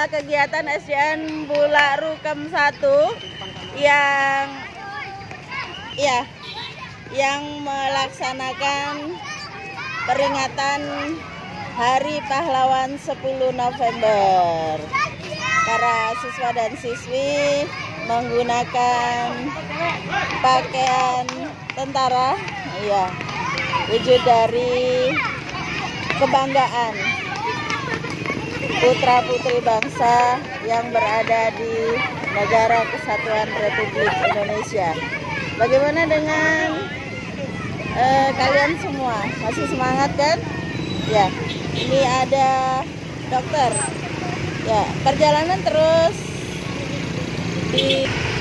adalah kegiatan SDN Bulak Rukem 1 yang melaksanakan peringatan Hari Pahlawan 10 November. Para siswa dan siswi menggunakan pakaian tentara, wujud dari kebanggaan putra-putri bangsa yang berada di Negara Kesatuan Republik Indonesia. Bagaimana dengan kalian semua? Masih semangat kan? Ya, ini ada dokter. Ya, perjalanan terus di